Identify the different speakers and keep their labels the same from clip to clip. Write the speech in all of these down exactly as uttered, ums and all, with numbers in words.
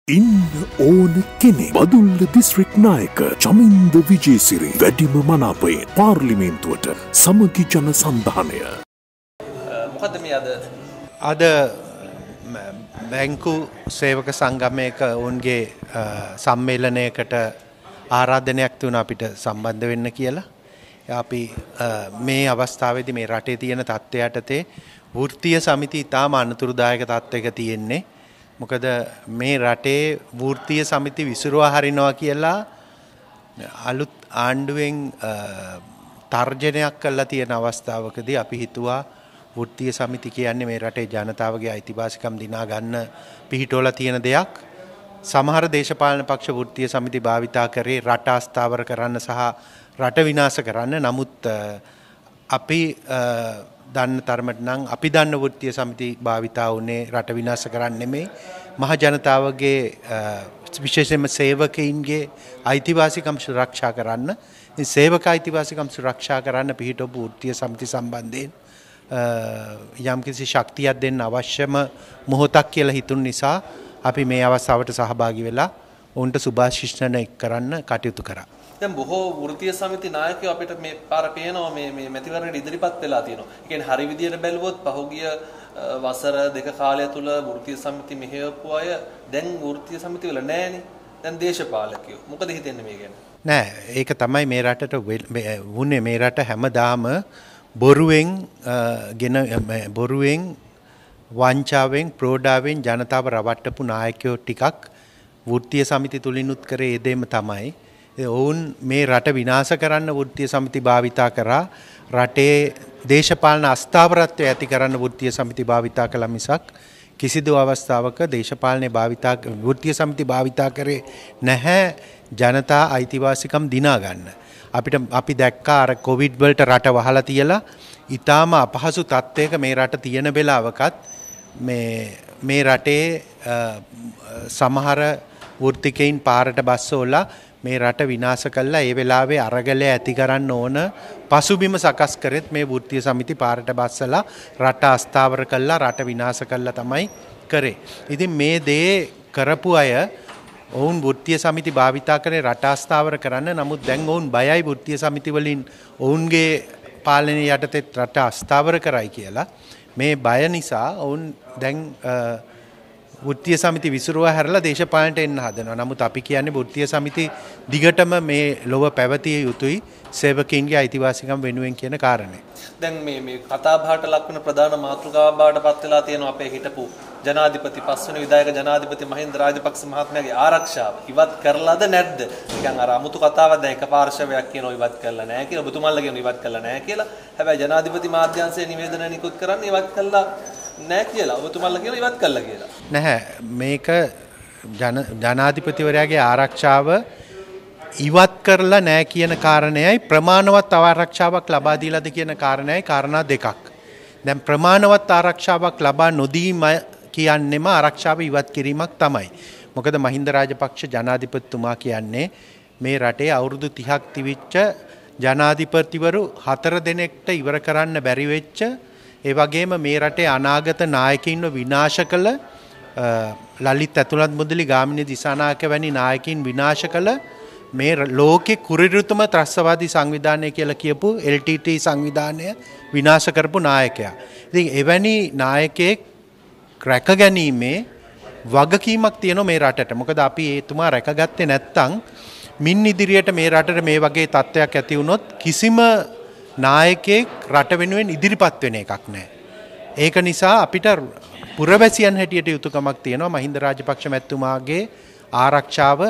Speaker 1: ඉන්න ඕන කෙනෙක් බදුල්ල දිස්ත්‍රික් නායක චමින්ද විජේසිරි වැඩිම මනාපයෙන් පාර්ලිමේන්තුවට සමගි ජන සන්ධානය.
Speaker 2: මොකද මේ අද
Speaker 3: අද බැංකු සේවක සංගමයක ඔවුන්ගේ සම්මේලනයකට ආරාධනයක් තුන අපිට සම්බන්ධ වෙන්න කියලා. අපි මේ අවස්ථාවේදී මේ රටේ තියෙන තත්ත්වයට යටතේ වෘත්තීය සමිති ඉතාම අනතුරුදායක තත්ත්වයක තියෙන්නේ. මොකද මේ රටේ වෘත්තීය සමිති විසිරුවා හරිනවා කියලා අලුත් ආණ්ඩුවෙන් තර්ජනයක් කළා තියෙන අවස්ථාවකදී අපි හිතුවා වෘත්තීය සමිති කියන්නේ මේ රටේ ජනතාවගේ අයිතිවාසිකම් දිනා ගන්න පිහිටවලා තියෙන දෙයක්. සමහර දේශපාලන පක්ෂ වෘත්තීය සමිති භාවිතා කරේ රට අස්ථාවර කරන්න සහ රට විනාශ කරන්න. නමුත් අපි දන්න තරමට නම් අපි දන්න වෘත්තීය සමිති භාවිතා වුණේ රට විනාශ කරන්න නෙමෙයි මහ ජනතාවගේ විශේෂයෙන්ම සේවකයින්ගේ අයිතිවාසිකම් සුරක්ෂා කරන්න. මේ සේවක අයිතිවාසිකම් සුරක්ෂා කරන්න පිහිටවපු වෘත්තීය සමිති සම්බන්ධයෙන් යම්කිසි ශක්තියක් දෙන්න අවශ්‍යම මොහොතක් කියලා හිතුන නිසා අපි මේ අවස්ථාවට සහභාගී වෙලා උන්ට සුභාශිෂ්ඨන එක් කරන්න කටයුතු කරා.
Speaker 2: දැන් බොහෝ වෘත්තීය සමිති නායකයෝ අපිට මේ පාර පේනවා මේ මේ මැතිවරණයට ඉදිරිපත් වෙලා තියෙනවා. ඒ කියන්නේ හරි විදියට බැලුවොත් පහුගිය වසර දෙක කාලය තුල වෘත්තීය සමිති මෙහෙයපු අය දැන් වෘත්තීය සමිති වල නැහැනේ. දැන් දේශපාලකයෝ. මොකද හිතෙන්නේ මේ ගැන?
Speaker 3: නෑ ඒක තමයි මේ රටට වුනේ. මේ රට හැමදාම බොරුවෙන් ගෙන බොරුවෙන් වංචාවෙන් ප්‍රෝඩාවෙන් ජනතාව රවට්ටපු නායකයෝ ටිකක් වෘත්තීය සමිති තුලිනුත් කරේ ඒ දෙම තමයි. ඔවුන් මේ රට විනාශ කරන්න වෘත්තීය සමිති භාවිතා කරා. රටේ දේශපාලන අස්ථාවරත්වය ඇති කරන්න වෘත්තීය සමිති භාවිතා කළා මිසක් කිසිදු අවස්ථාවක දේශපාලනේ භාවිතා වෘත්තීය සමිති භාවිතා කරේ නැහැ ජනතා අයිතිවාසිකම් දිනා ගන්න. අපිට අපි දැක්කා අර කොවිඩ් වලට රට වහලා තියලා ඊටාම අපහසු තත්ත්වයක මේ රට තියෙන වෙලාවකත් මේ මේ රටේ සමහර වෘත්තිකයින් පාරට බස්සෝලා මේ රට විනාශ කළා. ඒ වෙලාවේ අරගල ඇති කරන්න ඕන පසුබිම සකස් කරෙත් මේ වෘත්තීය සමිති පාරට බස්සලා රට අස්ථාවර කළා, රට විනාශ කළා තමයි කරේ. ඉතින් මේ දේ කරපු අය ඔවුන් වෘත්තීය සමිති භාවිතා කරේ රට අස්ථාවර කරන්න. නමුත් දැන් ඔවුන් බයයි වෘත්තීය සමිති වලින් ඔවුන්ගේ පාලනය යටතේ රට අස්ථාවර කරයි කියලා. මේ බය නිසා ඔවුන් දැන් වෘත්තීය සමිති විසිරුවා හැරලා දේශපාලනයට එන්න හදනවා. නමුත් අපි කියන්නේ වෘත්තීය සමිති දිගටම මේ ලොව පැවතිය යුතුයි සේවකයින්ගේ අයිතිවාසිකම් වෙනුවෙන් කියන කාරණේ.
Speaker 2: දැන් මේ මේ කතා බහට ලක්වන ප්‍රධාන මාතෘකාව බවට පත් වෙලා තියෙනවා අපේ හිටපු ජනාධිපති පස්වෙනි විධායක ජනාධිපති මහින්ද රාජපක්ෂ මහත්මයාගේ ආරක්ෂාව ඉවත් කරලාද නැද්ද? නිකන් අර අමුතු කතාවක් දැන් එක පාර්ශවයක් කියනවා ඉවත් කරලා නැහැ කියලා, ඔබතුමාලා කියනවා ඉවත් කරලා නැහැ කියලා. හැබැයි ජනාධිපති මාධ්‍යංශයේ නිවේදන නිකුත් කරන්නේ ඉවත් කළා නැහැ කියලා. ඔබතුමාලා කියනවා ඉවත් කළා කියලා.
Speaker 3: නැහැ මේක ජනාධිපතිවරයාගේ ආරක්ෂාව ඉවත් කරලා නැහැ කියන කාරණයයි ප්‍රමාණවත් ආරක්ෂාවක් ලබා දීලාද කියන කාරණයයි කාරණා දෙකක්. දැන් ප්‍රමාණවත් ආරක්ෂාවක් ලබා නොදීම කියන්නේම ආරක්ෂාව ඉවත් කිරීමක් තමයි. මොකද මහින්ද රාජපක්ෂ ජනාධිපතිතුමා කියන්නේ මේ රටේ අවුරුදු තිහක් තිවිච්ච ජනාධිපතිවරු හතර දෙනෙක්ට ඉවර කරන්න බැරි වෙච්ච, ඒ වගේම මේ රටේ අනාගත නායකයින්ව විනාශ කළ ලලිත් ඇතුළත් මුදලි ගාමිණී දිසානායක වැනි නායකයින් විනාශ කළ මේ ලෝකේ කුරිරුතුම ත්‍රස්තවාදී සංවිධානය කියලා කියපු එල් ටී ටී සංවිධානය විනාශ කරපු නායකයා. ඉතින් එවැනි නායකයෙක් රැක ගැනීමේ වගකීමක් තියෙනවා මේ රටට. මොකද අපි එතුමා රැකගත්තේ නැත්නම් මින් ඉදිරියට මේ රටට මේ වගේ තත්ත්වයක් ඇති වුණොත් කිසිම නායකයෙක් රට වෙනුවෙන් ඉදිරිපත් වෙන එකක් නැහැ. ඒක නිසා අපිට පුරවැසියන් හැටියට යුතුයකමක් තියෙනවා මහින්ද රාජපක්ෂ මැතිතුමාගේ ආරක්ෂාව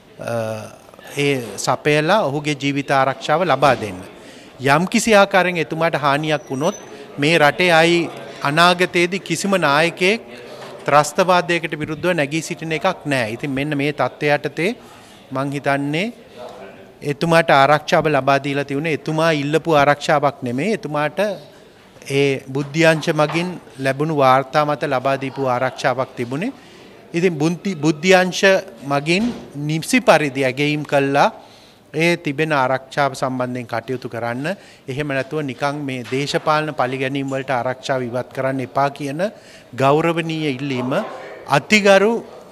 Speaker 3: ඒ සපයලා ඔහුගේ ජීවිත ආරක්ෂාව ලබා දෙන්න. යම් කිසි ආකාරයෙන් එතුමාට හානියක් වුණොත් මේ රටේ ආයි අනාගතයේදී කිසිම නායකයෙක් ත්‍රස්තවාදයකට විරුද්ධව නැගී සිටින එකක් නැහැ. ඉතින් මෙන්න මේ තත්ත්වයට යටතේ මං හිතන්නේ එතුමාට ආරක්ෂාව ලබා දීලා තියුණේ එතුමා ඉල්ලපු ආරක්ෂාවක් නෙමෙයි. එතුමාට ඒ බුද්ධ්‍යංශ මගින් ලැබුණු වාර්තා මත ලබා දීපු ආරක්ෂාවක් තිබුණේ. ඉතින් බුද්ධ්‍යංශ මගින් නිසි පරිදි ඇගයීම් කළා ඒ තිබෙන ආරක්ෂාව සම්බන්ධයෙන් කටයුතු කරන්න. එහෙම නැතුව නිකන් මේ දේශපාලන පරිගැනීම් වලට ආරක්ෂාව ඉවත් කරන්න එපා කියන ගෞරවනීය ඉල්ලීම අතිගරු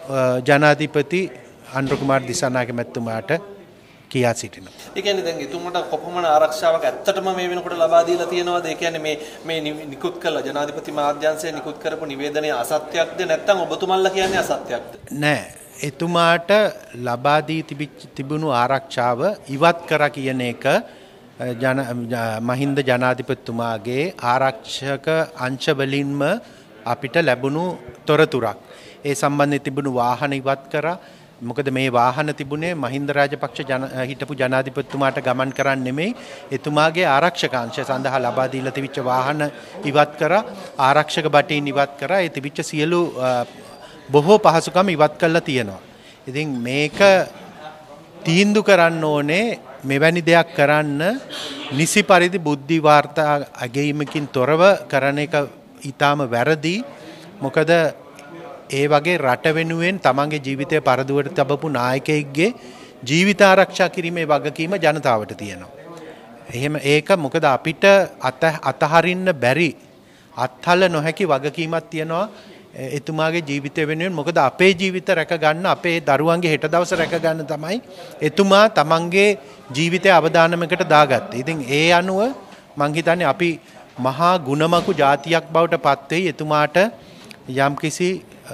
Speaker 3: ජනාධිපති අනුර කුමාර දිසානායක මැතිතුමාට කියා සිටිනවා.
Speaker 2: ඒ කියන්නේ දැන් එතුමට කොපමණ ආරක්ෂාවක් ඇත්තටම මේ වෙනකොට ලබා දීලා තියෙනවද? ඒ කියන්නේ මේ මේ නිකුත් කළ ජනාධිපති මාධ්‍යංශය නිකුත් කරපු නිවේදනය අසත්‍යයක්ද නැත්නම් ඔබතුමන්ලා කියන්නේ අසත්‍යයක්ද?
Speaker 3: නෑ. එතුමාට ලබා දී තිබුණු ආරක්ෂාව ඉවත් කර කියන එක ජන මහින්ද ජනාධිපතිතුමාගේ ආරක්ෂක අංශ වලින්ම අපිට ලැබුණු තොරතුරක්. ඒ සම්බන්ධයෙන් තිබුණු වාහන ඉවත් කරා. මොකද මේ වාහන තිබුණේ මහින්ද රාජපක්ෂ ජන හිටපු ජනාධිපතිතුමාට ගමන් කරන්න නෙමෙයි එතුමාගේ ආරක්ෂක අංශය සඳහා ලබා දීලා තිබිච්ච වාහන ඉවත් කරා ආරක්ෂක බටීන් ඉවත් කරා ඒ තිබිච්ච සියලු බොහෝ පහසුකම් ඉවත් කරලා තියෙනවා. ඉතින් මේක තීන්දුව කරන්න ඕනේ මෙවැනි දෙයක් කරන්න නිසි පරිදි බුද්ධි වාර්තා අගීමකින් තොරව කරන එක ඊටාම වැරදි. මොකද ඒ වගේ රට වෙනුවෙන් තමන්ගේ ජීවිතය පරදුවට තබපු නායකයෙක්ගේ ජීවිත ආරක්ෂා කිරීමේ වගකීම ජනතාවට තියෙනවා. එහෙම ඒක මොකද අපිට අත අතහරින්න බැරි අත්හල නොහැකි වගකීමක් තියෙනවා එතුමාගේ ජීවිතය වෙනුවෙන්. මොකද අපේ ජීවිත රැක ගන්න අපේ දරුවන්ගේ හෙට දවස රැක ගන්න තමයි එතුමා තමන්ගේ ජීවිතය අවදානමකට දාගත්තේ. ඉතින් ඒ අනුව මං හිතන්නේ අපි මහා ගුණමකු ජාතියක් බවට පත් වෙයි එතුමාට යම්කිසි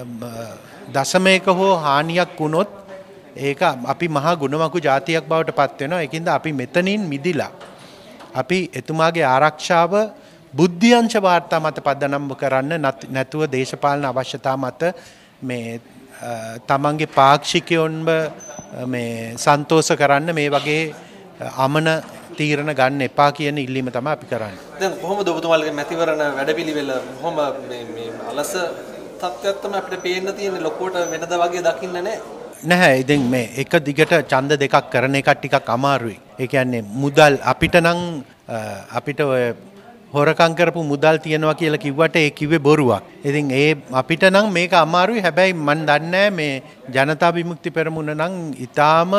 Speaker 3: දශමයක හෝ හානියක් වුණොත් ඒක අපි මහා ගුණමකු ජාතියක් බවට පත් වෙනවා. ඒකින්ද අපි මෙතනින් මිදිලා අපි එතුමාගේ ආරක්ෂාව බුද්ධියංශ වාර්තා මත පදනම් කරන්න නැතුව දේශපාලන අවශ්‍යතා මත මේ තමන්ගේ පාක්ෂිකයොන්ව මේ සන්තෝෂ කරන්න මේ වගේ අමන තීරණ ගන්න එපා කියන ඉල්ලීම තමයි අපි කරන්නේ.
Speaker 2: දැන් කොහොමද ඔබතුමාලගේ මැතිවරණ වැඩපිළිවෙල කොහොම මේ මේ අලස තත්ත්වයක් තමයි අපිට පේන්න තියෙන්නේ ලොකුවට වෙනද වගේ දකින්න නැහැ.
Speaker 3: නැහැ. ඉතින් මේ එක දිගට ඡන්ද දෙකක් කරන එක ටිකක් අමාරුයි. ඒ කියන්නේ මුදල් අපිට නම් අපිට ඔය හොරකම් කරපු මුදල් තියනවා කියලා කිව්වට ඒ කිව්වේ බොරුවක්. ඉතින් ඒ අපිට නම් මේක අමාරුයි. හැබැයි මන් දන්නේ මේ ජනතා විමුක්ති පෙරමුණ නම් ඊටාම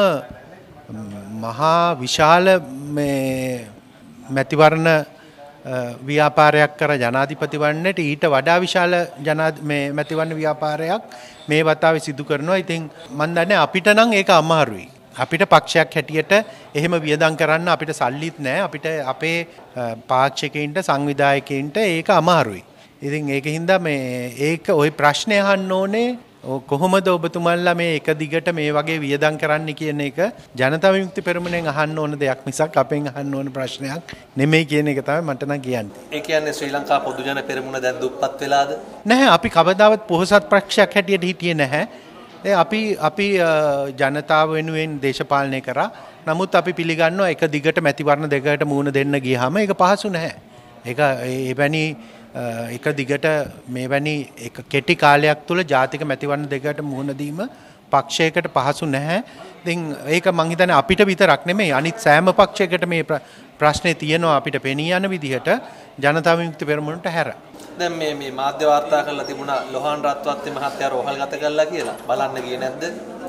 Speaker 3: මහා විශාල මේ මැතිවරණ ව්‍යාපාරයක් කර ජනාධිපති වන්නට ඊට වඩා විශාල ජනා මේ මැතිවරණ ව්‍යාපාරයක් මේ වතාවේ සිදු කරනවා. ඉතින් මන් දන්නේ අපිට නම් ඒක අමාරුයි. අපිට පක්ෂයක් හැටියට එහෙම වියදම් කරන්න අපිට සල්ලිත් නැහැ. අපිට අපේ පාක්ෂිකයින්ට සංවිධායකයින්ට ඒක අමාරුයි. ඉතින් ඒකින්ද මේ ඒක ওই ප්‍රශ්නේ අහන්න ඕනේ කොහොමද ඔබතුමන්ලා මේ එක දිගට මේ වගේ වියදම් කරන්න කියන එක ජනතා විමුක්ති පෙරමුණෙන් අහන්න ඕන දෙයක් මිසක් අපෙන් අහන්න ඕන ප්‍රශ්නයක් නෙමෙයි කියන එක තමයි මට නම් කියන්න.
Speaker 2: ඒ කියන්නේ ශ්‍රී ලංකා පොදු ජන පෙරමුණ දැන් දුප්පත් වෙලාද?
Speaker 3: නැහැ. අපි කවදාවත් පොහොසත් පක්ෂයක් හැටියට හිටියේ නැහැ. ඒ අපි අපි ජනතාව වෙනුවෙන් දේශපාලනය කරා. නමුත් අපි පිළිගන්නවා එක දිගට මැතිවරණ දෙකකට මුහුණ දෙන්න ගියාම ඒක පහසු නැහැ. ඒක එවැනි එක දිගට මෙවැනි එක කෙටි කාලයක් තුළ ජාතික මැතිවරණ දෙකකට මුහුණ දීම පක්ෂයකට පහසු නැහැ. ඉතින් ඒක මං හිතන්නේ අපිට විතරක් නෙමෙයි අනිත් සෑම පක්ෂයකට මේ ප්‍රශ්නේ තියෙනවා අපිට පෙනී යන විදිහට ජනතා විමුක්ති පෙරමුණට හැර.
Speaker 2: දැන් මේ මේ මාධ්‍ය වාර්තා කරලා තිබුණා ලොහාන් රත්වත්ති මහත්තයා රෝහල් ගත කළා කියලා. බලන්න ගියේ නැද්ද?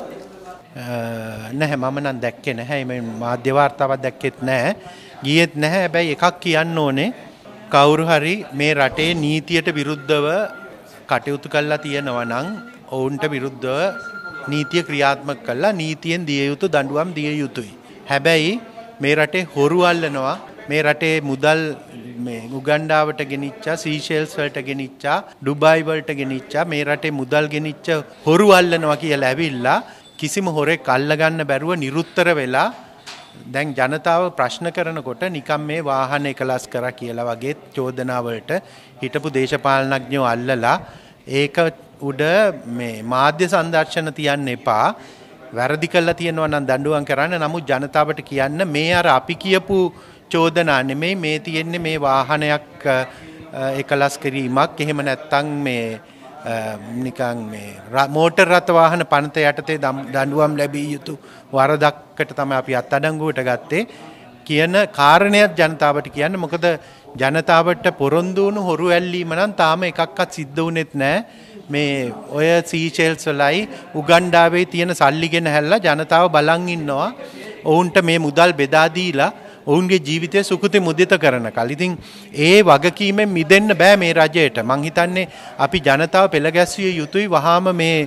Speaker 3: නැහැ මම නම් දැක්කේ නැහැ. මේ මාධ්‍ය වාර්තාවක් දැක්කෙත් නැහැ. ගියෙත් නැහැ. හැබැයි එකක් කියන්න ඕනේ. කවුරු හරි මේ රටේ නීතියට විරුද්ධව කටයුතු කළා තියෙනවා නම් ඔවුන්ට විරුද්ධව නීතිය ක්‍රියාත්මක කළා නීතියෙන් දිය යුතු දඬුවම් දිය යුතුයි. හැබැයි මේ රටේ හොරු අල්ලනවා මේ රටේ මුදල් මේ උගන්ඩාවට ගෙනිච්චා සීෂෙල්ස් වලට ගෙනිච්චා ඩුබායි වලට ගෙනිච්චා මේ රටේ මුදල් ගෙනිච්ච හොරු අල්ලනවා කියලා ඇවිල්ලා කිසිම හොරෙක් අල්ලගන්න බැරුව නිරුත්තර වෙලා දැන් ජනතාව ප්‍රශ්න කරනකොට නිකම් මේ වාහන එකලස් කරා කියලා වගේ චෝදනාවලට හිටපු දේශපාලනඥයෝ අල්ලලා ඒක උඩ මේ මාධ්‍ය සංදර්ශන තියන්න එපා. වැරදි කළා තියෙනවා නම් දඬුවම් කරන්න. නමුත් ජනතාවට කියන්න මේ අර අපි කියපු චෝදනා නෙමෙයි මේ තියෙන්නේ මේ වාහනයක් එකලස් කිරීමක්. එහෙම නැත්නම් මේ නිකන් මේ මෝටර් රථ වාහන පනත යටතේ දඬුවම් ලැබිය යුතු වරදක්කට තමයි අපි අත්අඩංගුවට ගත්තේ කියන කාරණයක් ජනතාවට කියන්න. මොකද ජනතාවට පොරොන්දු වුණු හොරු ඇල්ලීම නම් තාම එකක්වත් සිද්ධ වුණෙත් නැහැ. මේ ඔය සීෂෙල්ස් වලයි උගන්ඩාවේ තියෙන සල්ලිගෙන හැල්ලා ජනතාව බලන් ඉන්නවා. ඔවුන්ට මේ මුදල් බෙදා දීලා ඔවුන්ගේ ජීවිතය සුකුති මුදිත කරන කල. ඉතින් ඒ වගකීමෙන් මිදෙන්න බෑ මේ රජයට. මං හිතන්නේ අපි ජනතාව පෙළ ගැස්විය යුතුයි වහාම මේ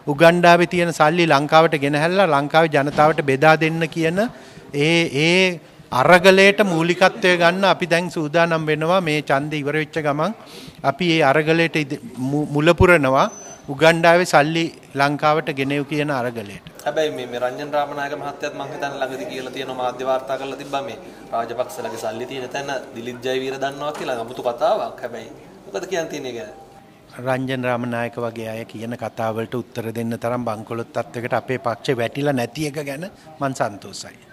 Speaker 3: උගණ්ඩාවේ තියෙන සල්ලි ලංකාවට ගෙනහැල්ලා ලංකාවේ ජනතාවට බෙදා දෙන්න කියන ඒ ඒ අරගලයට මූලිකත්වය ගන්න අපි දැන් සූදානම් වෙනවා මේ ඡන්දය ඉවර වෙච්ච ගමන් අපි ඒ අරගලයට මුල පුරනවා උගණ්ඩාවේ සල්ලි ලංකාවට ගෙනෙව් කියන අරගලයට.
Speaker 2: හැබැයි මේ මේ රංජන් රාමනායක මහත්තයාත් මම හිතන්නේ ළඟදී කියලා තියෙනවා මාධ්‍ය වාර්තා කරලා තිබ්බා මේ රාජපක්ෂලගේ සල්ලි තියෙන තැන දිලිත් ජයවීර දන්නවා කියලා අමුතු කතාවක්. හැබැයි මොකද කියන්න තියෙන්නේ ගැන?
Speaker 3: රංජන් රාමනායක වගේ අය කියන කතාවලට උත්තර දෙන්න තරම් බංකොලොත් තත්වයකට අපේ පක්ෂේ වැටිලා නැති එක ගැන මම සන්තෝෂයි.